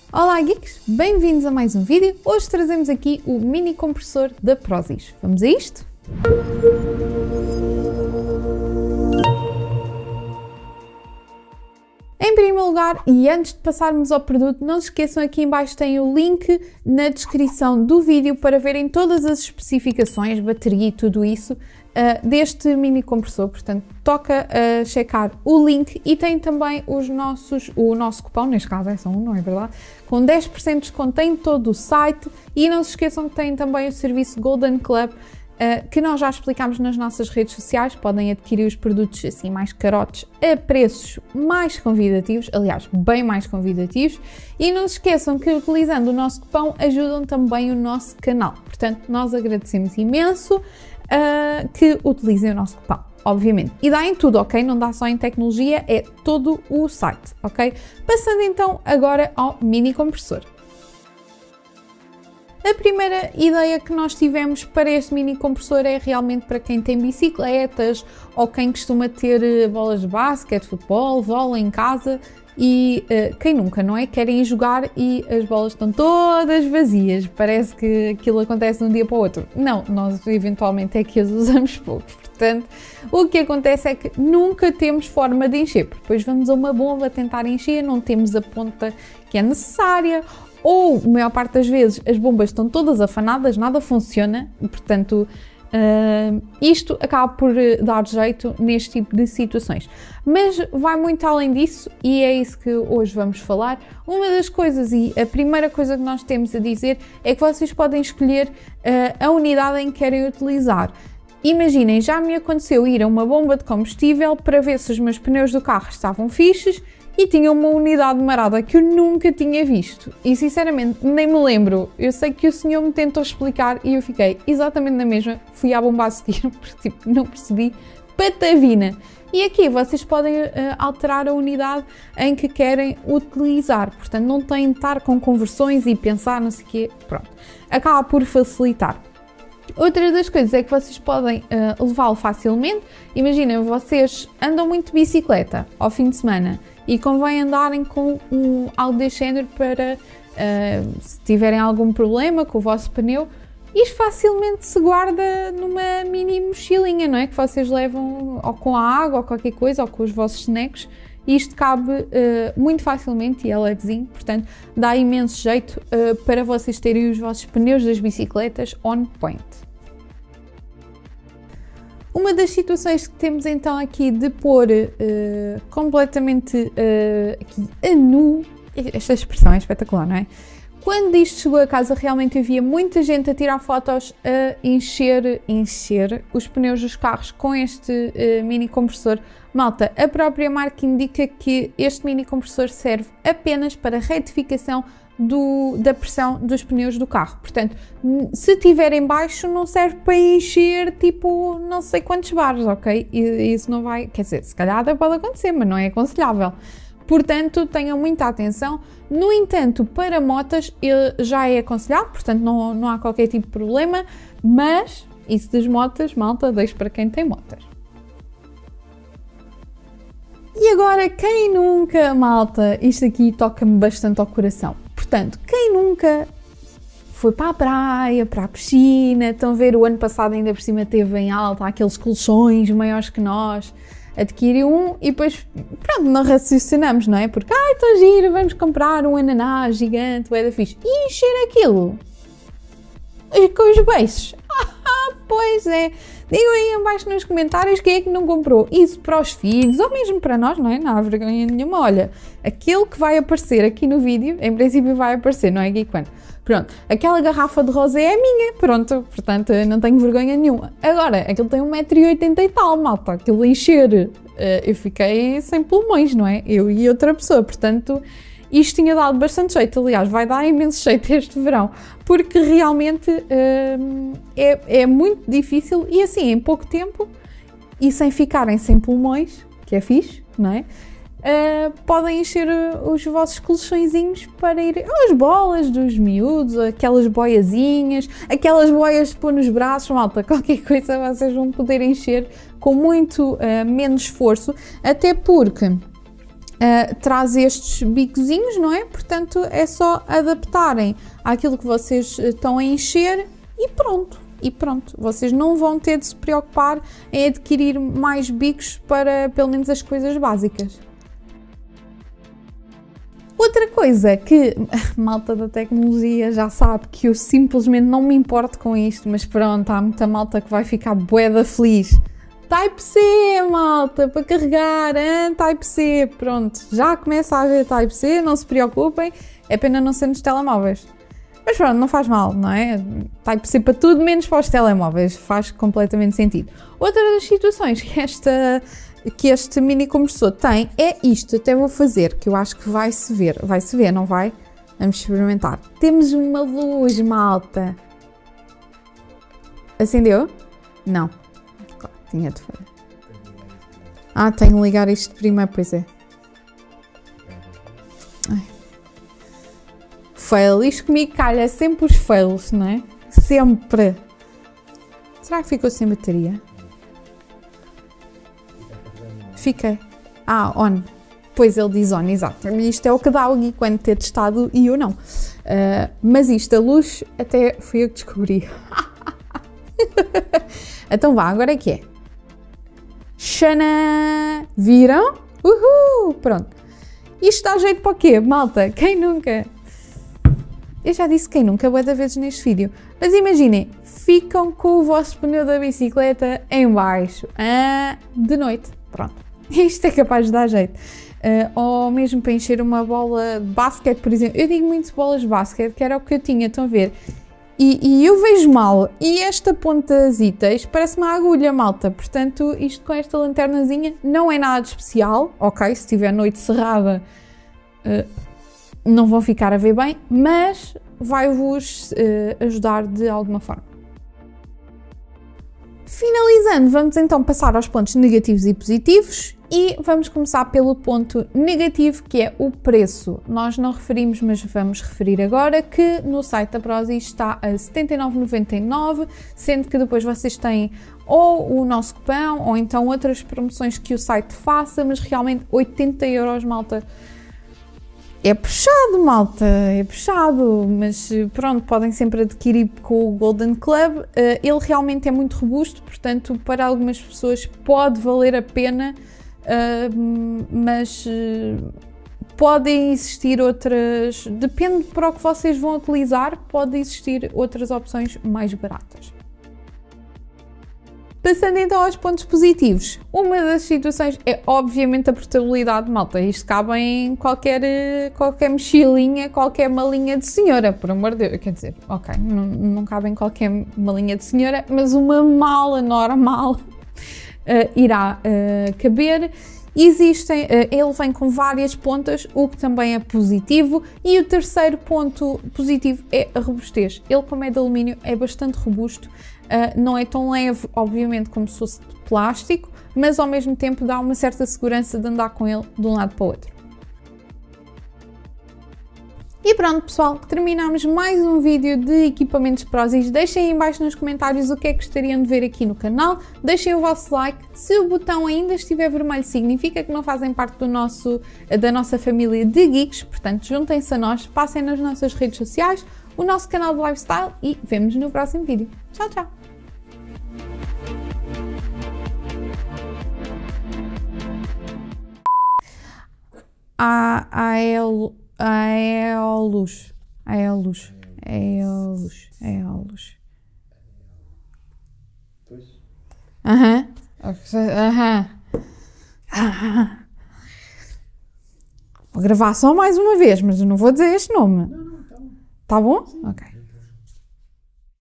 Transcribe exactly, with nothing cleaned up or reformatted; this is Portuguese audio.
Olá geeks, bem-vindos a mais um vídeo. Hoje trazemos aqui o mini compressor da Prozis. Vamos a isto? Em primeiro lugar, e antes de passarmos ao produto, não se esqueçam, aqui em baixo tem o link na descrição do vídeo para verem todas as especificações, bateria e tudo isso uh, deste mini compressor. Portanto, toca a uh, checar o link e tem também os nossos, o nosso cupom, neste caso é só um, não é verdade? Com dez por cento de desconto em todo o site, e não se esqueçam que tem também o serviço Golden Club, Uh, que nós já explicámos nas nossas redes sociais. Podem adquirir os produtos assim mais carotes a preços mais convidativos, aliás, bem mais convidativos, e não se esqueçam que utilizando o nosso cupom ajudam também o nosso canal. Portanto, nós agradecemos imenso uh, que utilizem o nosso cupom, obviamente. E dá em tudo, ok? Não dá só em tecnologia, é todo o site, ok? Passando então agora ao mini compressor. A primeira ideia que nós tivemos para este mini compressor é realmente para quem tem bicicletas ou quem costuma ter bolas de basquete, futebol, vôlei em casa e uh, quem nunca, não é? Querem ir jogar e as bolas estão todas vazias, parece que aquilo acontece de um dia para o outro. Não, nós eventualmente é que as usamos pouco, portanto o que acontece é que nunca temos forma de encher, porque depois vamos a uma bomba tentar encher, não temos a ponta que é necessária, ou, a maior parte das vezes, as bombas estão todas afanadas, nada funciona, portanto, uh, isto acaba por dar jeito neste tipo de situações. Mas vai muito além disso e é isso que hoje vamos falar. Uma das coisas, e a primeira coisa que nós temos a dizer, é que vocês podem escolher uh, a unidade em que querem utilizar. Imaginem, já me aconteceu ir a uma bomba de combustível para ver se os meus pneus do carro estavam fixes, e tinha uma unidade marada que eu nunca tinha visto e sinceramente nem me lembro. Eu sei que o senhor me tentou explicar e eu fiquei exatamente na mesma, fui à bomba a seguir porque tipo, não percebi patavina. E aqui vocês podem uh, alterar a unidade em que querem utilizar, portanto não têm de estar com conversões e pensar não sei o quê, pronto, acaba por facilitar. Outra das coisas é que vocês podem uh, levá-lo facilmente. Imaginem, vocês andam muito de bicicleta ao fim de semana e convém andarem com um, algo deste género para, uh, se tiverem algum problema com o vosso pneu, isto facilmente se guarda numa mini mochilinha, não é? Que vocês levam ou com a água ou qualquer coisa, ou com os vossos snacks, e isto cabe uh, muito facilmente e é levezinho, portanto dá imenso jeito uh, para vocês terem os vossos pneus das bicicletas on point. Uma das situações que temos então aqui de pôr uh, completamente uh, aqui a nu, esta expressão é espetacular, não é? Quando isto chegou a casa, realmente havia muita gente a tirar fotos a encher, encher os pneus dos carros com este uh, mini compressor. Malta, a própria marca indica que este mini compressor serve apenas para retificação do, da pressão dos pneus do carro. Portanto, se tiver em baixo, não serve para encher tipo não sei quantos bares, ok? E isso não vai, quer dizer, se calhar até pode acontecer, mas não é aconselhável. Portanto, tenham muita atenção. No entanto, para motas já é aconselhado, portanto não, não há qualquer tipo de problema, mas isso das motas, malta, deixo para quem tem motas. E agora, quem nunca, malta, isto aqui toca-me bastante ao coração. Portanto, quem nunca foi para a praia, para a piscina, estão a ver, o ano passado ainda por cima teve em alta aqueles colchões maiores que nós, adquiriu um e depois, pronto, não raciocinamos, não é? Porque, ai, estou giro, vamos comprar um ananás gigante, é da fixe, e encher aquilo e com os beiços. Ah, pois é. Digam aí em baixo nos comentários quem é que não comprou isso para os filhos, ou mesmo para nós, não é? Não há vergonha nenhuma. Olha, aquele que vai aparecer aqui no vídeo, em princípio vai aparecer, não é, Geek One? Pronto, aquela garrafa de rosé é minha, pronto, portanto não tenho vergonha nenhuma. Agora, aquilo tem um metro e oitenta e tal, malta, aquilo encher, eu fiquei sem pulmões, não é? Eu e outra pessoa, portanto isto tinha dado bastante jeito, aliás, vai dar imenso jeito este verão, porque realmente hum, é, é muito difícil e assim, em pouco tempo, e sem ficarem sem pulmões, que é fixe, não é? Uh, podem encher os vossos colchõezinhos para ir às bolas dos miúdos, aquelas boiazinhas, aquelas boias de pôr nos braços, malta, qualquer coisa vocês vão poder encher com muito uh, menos esforço, até porque uh, traz estes bicozinhos, não é? Portanto, é só adaptarem àquilo que vocês estão a encher e pronto. E pronto, vocês não vão ter de se preocupar em adquirir mais bicos para pelo menos as coisas básicas. Outra coisa que a malta da tecnologia já sabe que eu simplesmente não me importo com isto, mas pronto, há muita malta que vai ficar bué da feliz. Type-C, malta, para carregar, hein? Type-C, pronto, já começa a haver Type-C, não se preocupem, é pena não ser nos telemóveis. Mas pronto, não faz mal, não é? Type-C para tudo, menos para os telemóveis, faz completamente sentido. Outra das situações que esta... que este mini compressor tem é isto, até vou fazer, que eu acho que vai-se ver, vai-se ver, não vai? Vamos experimentar. Temos uma luz, malta. Acendeu? Não. Claro, tinha de fazer. Ah, tenho de ligar isto primeiro, pois é. Ai. Fail, isto comigo calha sempre os fails, não é? Sempre. Será que ficou sem bateria? Fiquei. Ah, on. Pois ele diz on, exato. Isto é o que dá o Gui quando ter testado e eu não. Uh, mas isto, a luz, até fui eu que descobri. Então vá, agora é que é. Xana! Viram? Uhul! Pronto. Isto dá jeito para o quê, malta? Quem nunca? Eu já disse quem nunca, bué de vezes neste vídeo. Mas imaginem, ficam com o vosso pneu da bicicleta em baixo. Ah, de noite. Pronto. Isto é capaz de dar jeito. Uh, ou mesmo para encher uma bola de basquete, por exemplo. Eu digo muito bolas de basquete, que era o que eu tinha, estão a ver? E, e eu vejo mal. E esta pontazita, isto parece uma agulha, malta. Portanto, isto com esta lanternazinha não é nada de especial. Ok, se tiver noite cerrada, uh, não vão ficar a ver bem. Mas vai-vos uh, ajudar de alguma forma. Finalizando, vamos então passar aos pontos negativos e positivos e vamos começar pelo ponto negativo, que é o preço. Nós não referimos, mas vamos referir agora que no site da Prozis está a setenta e nove vírgula noventa e nove, sendo que depois vocês têm ou o nosso cupão ou então outras promoções que o site faça, mas realmente oitenta euros, malta. É puxado, malta, é puxado, mas pronto, podem sempre adquirir com o Golden Club. Ele realmente é muito robusto, portanto, para algumas pessoas pode valer a pena, mas podem existir outras, depende para o que vocês vão utilizar, pode existir outras opções mais baratas. Passando então aos pontos positivos, uma das situações é obviamente a portabilidade, malta. Isto cabe em qualquer, qualquer mochilinha, qualquer malinha de senhora, por amor de Deus. Quer dizer, ok, não, não cabe em qualquer malinha de senhora, mas uma mala normal uh, irá uh, caber. Existem, uh, ele vem com várias pontas, o que também é positivo. E o terceiro ponto positivo é a robustez. Ele, como é de alumínio, é bastante robusto. Uh, não é tão leve, obviamente, como se fosse de plástico, mas ao mesmo tempo dá uma certa segurança de andar com ele de um lado para o outro. E pronto, pessoal, terminamos mais um vídeo de equipamentos Prozis. Deixem aí em baixo nos comentários o que é que gostariam de ver aqui no canal, deixem o vosso like. Se o botão ainda estiver vermelho, significa que não fazem parte do nosso, da nossa família de geeks, portanto juntem-se a nós, passem nas nossas redes sociais, o nosso canal de lifestyle e vemo-nos no próximo vídeo. Tchau, tchau! A Ael Aeolus Aeolus Aeolus Aeolus Aham. Aham. Aham. Vou gravar só mais uma vez, mas eu não vou dizer este nome. Tá bom? Ok.